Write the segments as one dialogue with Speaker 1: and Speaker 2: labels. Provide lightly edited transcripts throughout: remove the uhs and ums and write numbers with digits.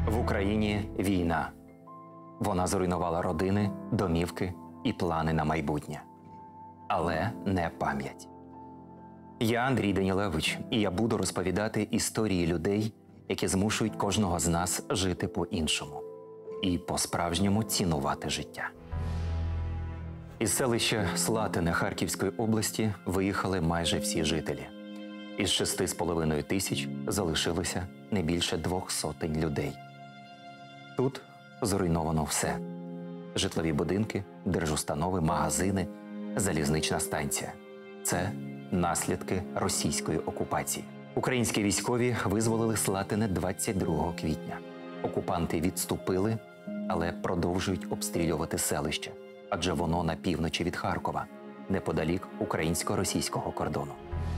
Speaker 1: В Україні війна. Вона зруйнувала родини, домівки і плани на майбутнє. Але не пам'ять. Я Андрій Данілевич, і я буду розповідати історії людей, які змушують кожного з нас жити по-іншому і по-справжньому цінувати життя. Із селища Слатине Харківської області виїхали майже всі жителі. Із 6,5 тисяч залишилося не більше 200 людей. Тут зруйновано все. Житлові будинки, держустанови, магазини, залізнична станція. Це наслідки російської окупації. Українські військові визволили Слатине 22 квітня. Окупанти відступили, але продовжують обстрілювати селище, адже воно на півночі від Харкова, неподалік українсько-російського кордону.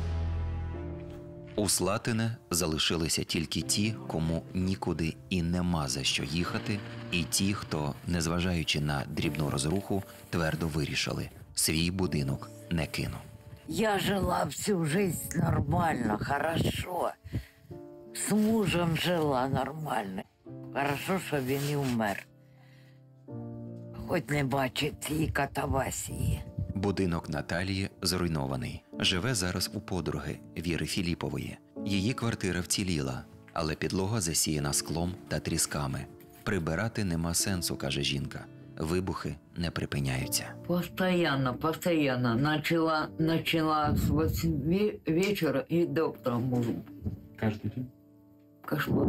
Speaker 1: У Слатине залишилися тільки ті, кому нікуди і нема за що їхати, і ті, хто, незважаючи на дрібну розруху, твердо вирішили – свій будинок не кину.
Speaker 2: Я жила всю жизнь нормально, хорошо. З мужем жила нормально. Хорошо, що він і вмер. Хоч не бачить цієї катавасії.
Speaker 1: Будинок Наталії зруйнований. Живе зараз у подруги Віри Філіпової. Її квартира вціліла, але підлога засіяна склом та трісками. Прибирати нема сенсу, каже жінка. Вибухи не припиняються.
Speaker 2: Постоянно. Начала с 8 вечера и до утра мужу.
Speaker 3: Каждый день?
Speaker 2: Кошмар.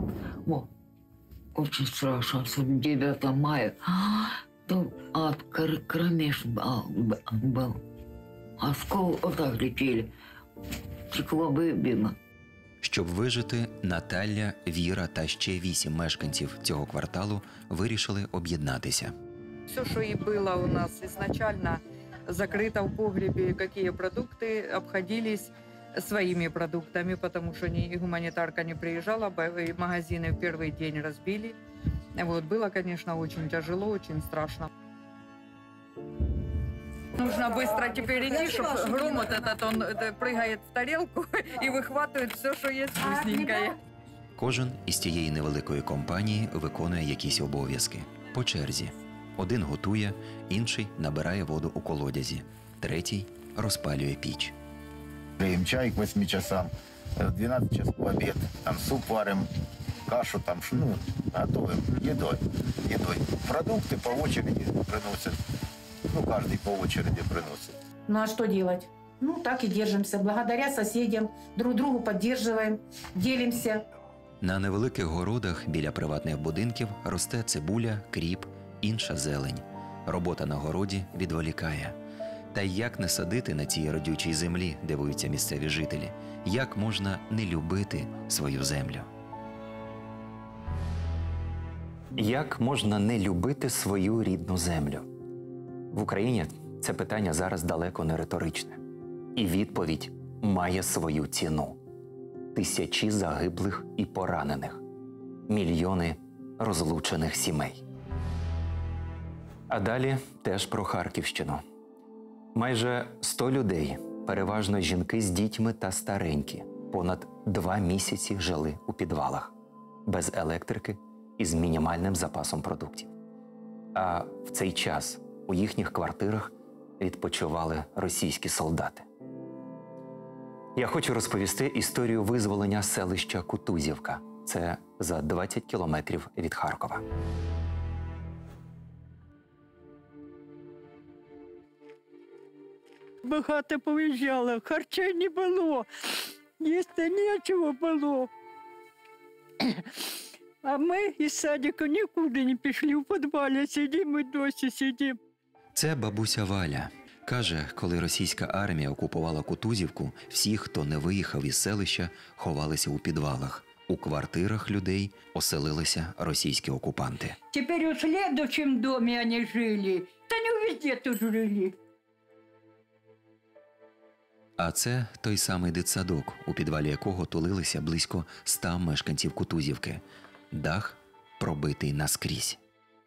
Speaker 2: Очень страшно. 9 мая. Там кромеш был. Оскол вот так летели. Стекло выбило.
Speaker 1: Щоб вижити, Наталя, Віра та ще 8 мешканців цього кварталу вирішили об'єднатися.
Speaker 4: Все, что и было у нас изначально закрыто в погребе, какие продукты обходились своими продуктами, потому что гуманитарка не приезжала, магазины в первый день разбили. Было, конечно, очень тяжело, очень страшно. Нужно быстро теперь идти, чтобы гром он прыгает в тарелку и выхватывает все, что есть вкусненькое.
Speaker 1: Кожен із цієї невеликої компанії виконує якісь обов'язки. По черзі. Один готує, інший набирає воду у колодязі, третій розпалює піч.
Speaker 5: Греем чай к 8 часам, в 12 часов обед, там суп варим, кашу там, готовим, едой. Продукты по очереди приносят, каждый по очереди приносит.
Speaker 6: Ну а что делать? Так и держимся. Благодаря соседям, друг другу поддерживаем, делимся.
Speaker 1: На невеликих городах біля приватних будинків росте цибуля, кріп, інша зелень. Робота на городі відволікає. Та як не садити на цій родючій землі, дивуються місцеві жителі? Як можна не любити свою землю? Як можна не любити свою рідну землю? В Україні це питання зараз далеко не риторичне. І відповідь має свою ціну. Тисячі загиблих і поранених. Мільйони розлучених сімей. А далі теж про Харківщину. Майже 100 людей, переважно жінки з дітьми та старенькі, понад 2 місяці жили у підвалах. Без електрики і з мінімальним запасом продуктів. А в цей час у їхніх квартирах відпочивали російські солдати. Я хочу розповісти історію визволення селища Кутузівка. Це за 20 кілометрів від Харкова.
Speaker 7: Багато повиїжджало, харча не було, їсти нічого було. А ми із садика нікуди не пішли, в підвалі сидимо і досі сидимо.
Speaker 1: Це бабуся Валя. Каже, коли російська армія окупувала Кутузівку, всі, хто не виїхав із селища, ховалися у підвалах. У квартирах людей оселилися російські окупанти.
Speaker 7: Тепер у слідчому домі вони жили, та не везде тут жили.
Speaker 1: А це той самий дитсадок, у підвалі якого тулилися близько 100 мешканців Кутузівки. Дах пробитий наскрізь.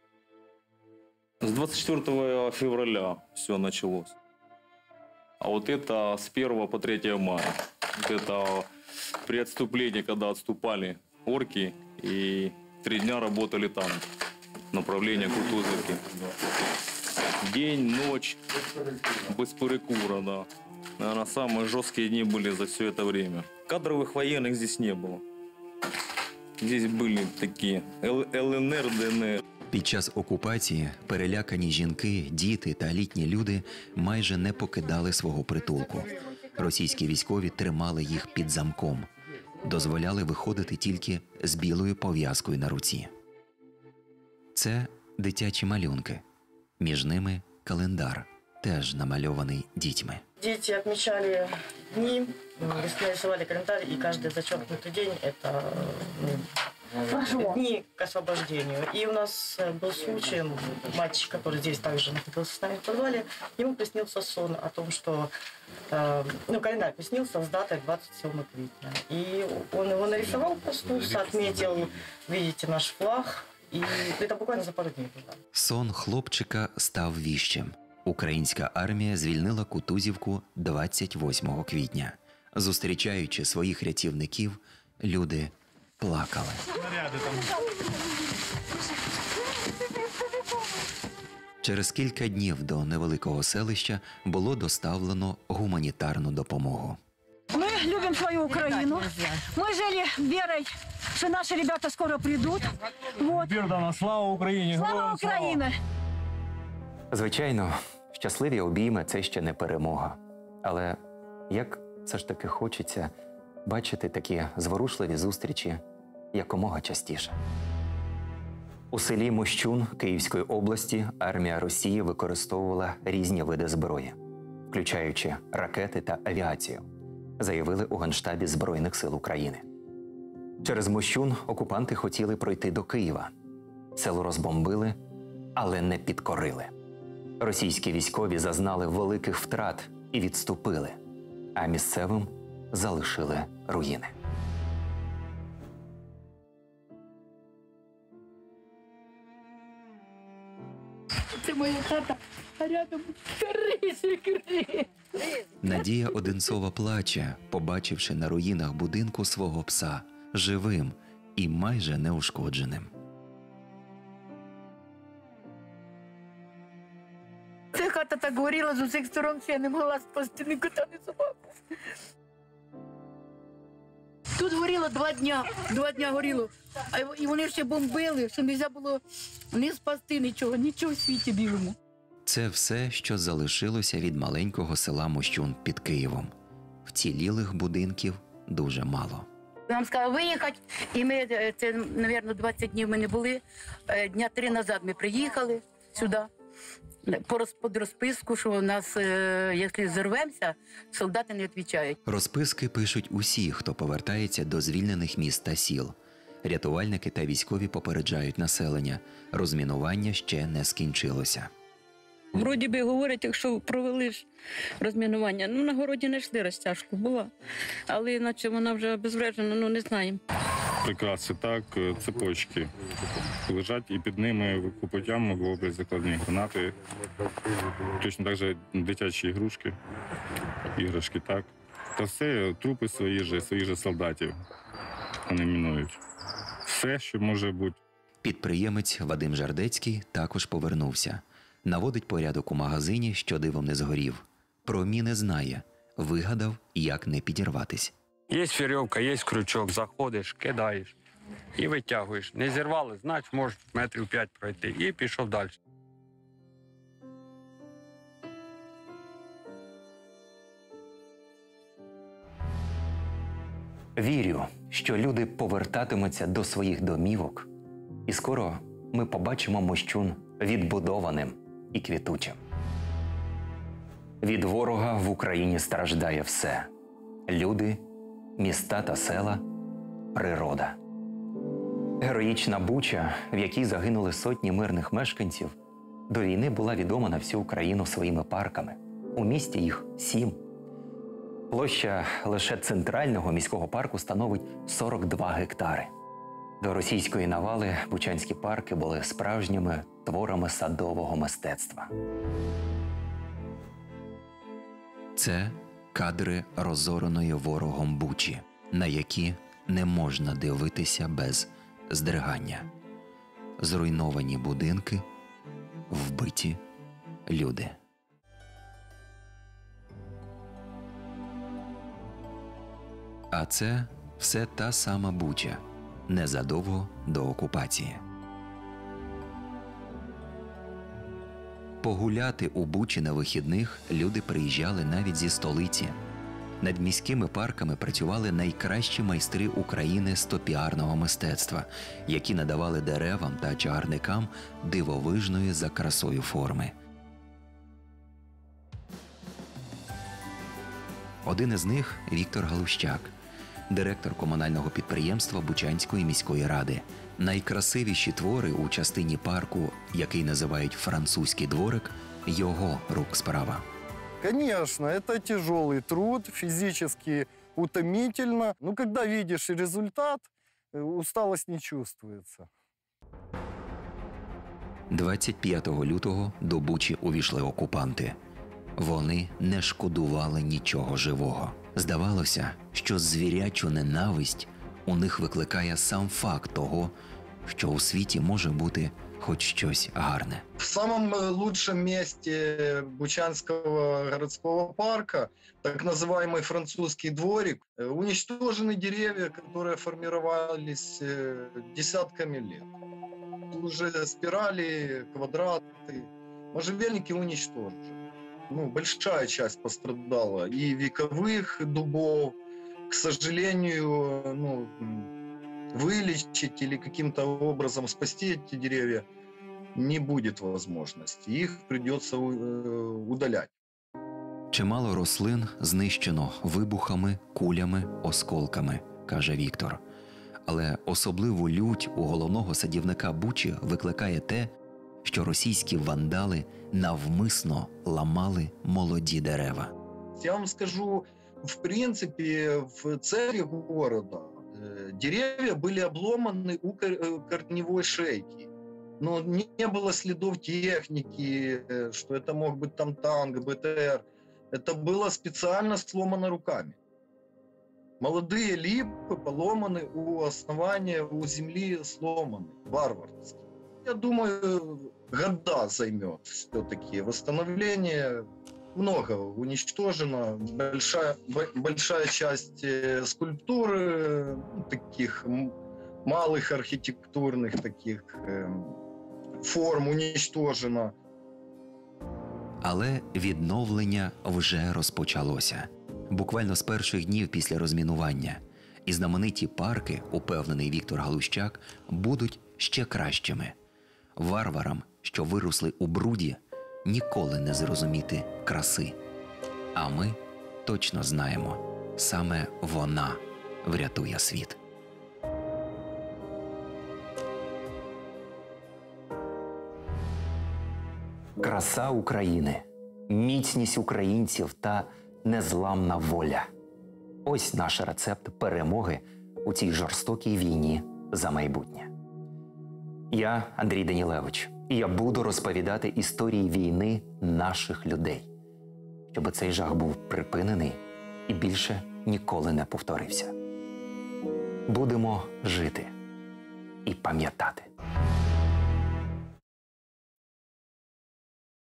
Speaker 3: С 24 февраля все началось. А вот это с 1 по 3 мая. Вот это при отступлении, когда отступали орки, и 3 дня работали там, направление Кутузовки. День, ночь, без перекура, да. Наверное, самые жесткие дни были за все это время. Кадровых военных здесь не было. Здесь были такие ЛНР, ДНР.
Speaker 1: Під час окупації перелякані жінки, діти та літні люди майже не покидали свого притулку. Російські військові тримали їх під замком. Дозволяли виходити тільки з білою пов'язкою на руці. Це дитячі малюнки. Між ними календар, теж намальований дітьми.
Speaker 8: Дети отмечали дни, рисовали календарь, и каждый зачеркнутый день – это дни к освобождению. И у нас был случай, мальчик, который здесь также находился с нами в подвале, ему приснился сон о том, что календарь приснился с датой 27 квитня. И он его нарисовал, проснулся, отметил, видите, наш флаг, и это буквально за пару дней было.
Speaker 1: Сон хлопчика став віщем. Українська армія звільнила Кутузівку 28 квітня. Зустрічаючи своїх рятівників, люди плакали. Через кілька днів до невеликого селища було доставлено гуманітарну допомогу.
Speaker 7: Мы любим свою Украину. Мы жили верой, что наши ребята скоро придут. Вот.
Speaker 3: Слава Україні!
Speaker 7: Слава Украине!
Speaker 1: Звичайно, щасливі обійми – це ще не перемога. Але як все ж таки хочеться бачити такі зворушливі зустрічі якомога частіше. У селі Мощун Київської області армія Росії використовувала різні види зброї, включаючи ракети та авіацію, заявили у Генштабі Збройних сил України. Через Мощун окупанти хотіли пройти до Києва. Село розбомбили, але не підкорили. Російські військові зазнали великих втрат і відступили, а місцевим залишили руїни.
Speaker 7: Це моя хата, а рядом криси.
Speaker 1: Надія Одинцова плаче, побачивши на руїнах будинку свого пса, живим і майже неушкодженим.
Speaker 7: Ця хата так горіла з усіх сторон, що я не могла спасти ні кота, ні собаку. Тут горіло 2 дня. 2 дня горіло. І вони ще бомбили, що не можна було не спасти нічого, нічого в світі білому.
Speaker 1: Це все, що залишилося від маленького села Мощун під Києвом. Вцілілих будинків дуже мало.
Speaker 9: Нам сказали виїхати, і ми, це, мабуть, 20 днів ми не були. Дня 3 назад ми приїхали сюди, під розписку, що у нас, якщо зірвемося, солдати не відповідають.
Speaker 1: Розписки пишуть усі, хто повертається до звільнених міст та сіл. Рятувальники та військові попереджають населення. Розмінування ще не скінчилося.
Speaker 10: Вроді би говорять, якщо провели ж розмінування. На городі знайшли розтяжку, була. Але іначе вона вже обезврежена, не знаємо.
Speaker 11: Прикраси так, цепочки лежать, і під ними по путям могло бути закладені гранати. Точно так же дитячі іграшки так. Та все трупи своїх же солдатів вони мінують. Все, що може бути.
Speaker 1: Підприємець Вадим Жардецький також повернувся. Наводить порядок у магазині, що дивом не згорів. Про міни знає. Вигадав, як не підірватись.
Speaker 12: Є вірьовка, є крючок, заходиш, кидаєш і витягуєш. Не зірвали, значить можеш метрів 5 пройти. І пішов далі.
Speaker 1: Вірю, що люди повертатимуться до своїх домівок, і скоро ми побачимо Мощун відбудованим і квітучим. Від ворога в Україні страждає все – люди, міста та села, природа. Героїчна Буча, в якій загинули сотні мирних мешканців, до війни була відома на всю Україну своїми парками. У місті їх 7. Площа лише центрального міського парку становить 42 гектари. До російської навали бучанські парки були справжніми творами садового мистецтва. Це кадри розореної ворогом Бучі, на які не можна дивитися без здригання. Зруйновані будинки, вбиті люди. А це все та сама Буча, незадовго до окупації. Погуляти у Бучі на вихідних люди приїжджали навіть зі столиці. Над міськими парками працювали найкращі майстри України з топіарного мистецтва, які надавали деревам та чагарникам дивовижної за красою форми. Один із них – Віктор Галущак, директор комунального підприємства Бучанської міської ради. Найкрасивіші твори у частині парку, який називають «Французький дворик», його рук справа.
Speaker 13: Конечно, это тяжелый труд, физически утомительно. Но когда видишь результат, усталость не чувствуется.
Speaker 1: 25 лютого до Бучі увійшли окупанти. Вони не шкодували нічого живого. Здавалося, що звірячу ненависть у них викликає сам факт того, що у світі може бути хоч щось гарне.
Speaker 13: В самом лучшем месте Бучанского городского парка, так называемый французский дворик, уничтожены деревья, которые формировались десятками лет. Уже спирали, квадраты, можжевельники уничтожены. Большая часть пострадала. И вековых дубов, к сожалению, вылечить или каким-то образом спасти эти деревья не будет возможности. Их придется удалять.
Speaker 1: Чимало рослин знищено вибухами, кулями, осколками, каже Віктор. Але особливу лють у головного садівника Бучі викликає те, що російські вандали навмисно ламали молоді дерева.
Speaker 13: Я вам скажу, в принципе, в центре города деревья были обломаны у корневой шейки. Но не было следов техники, что это мог быть там танк, БТР. Это было специально сломано руками. Молодые липы поломаны у основания, у земли сломаны, варварски. Я думаю, года займет все-таки восстановление. Много уничтожено, большая часть скульптур, таких малых архитектурных таких форм уничтожена.
Speaker 1: Але відновлення вже розпочалося. Буквально з перших днів після розмінування. І знамениті парки, упевнений Віктор Галущак, будуть ще кращими. Варварам, що виросли у бруді, ніколи не зрозуміти краси. А ми точно знаємо, саме вона врятує світ. Краса України, міцність українців та незламна воля. Ось наш рецепт перемоги у цій жорстокій війні за майбутнє. Я Андрій Данілевич, і я буду розповідати історії війни наших людей, щоб цей жах був припинений і більше ніколи не повторився. Будемо жити і пам'ятати.